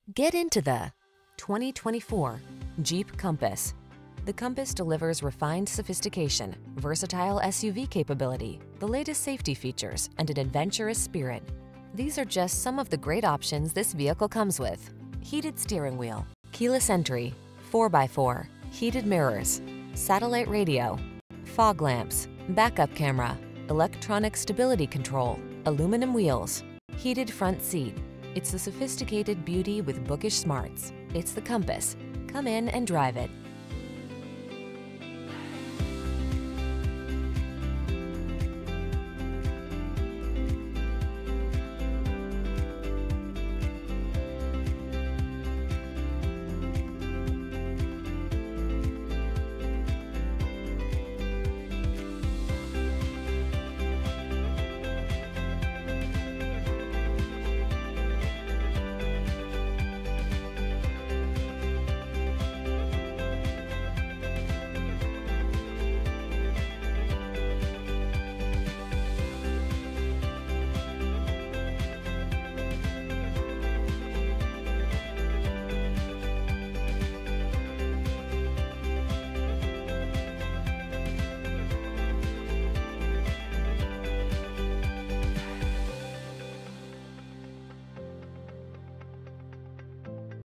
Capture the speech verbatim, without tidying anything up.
Get into the twenty twenty-four Jeep Compass. The Compass delivers refined sophistication, versatile S U V capability, the latest safety features, and an adventurous spirit. These are just some of the great options this vehicle comes with: heated steering wheel, keyless entry, four by four, heated mirrors, satellite radio, fog lamps, backup camera, electronic stability control, aluminum wheels, heated front seat. It's the sophisticated beauty with bookish smarts. It's the Compass. Come in and drive it.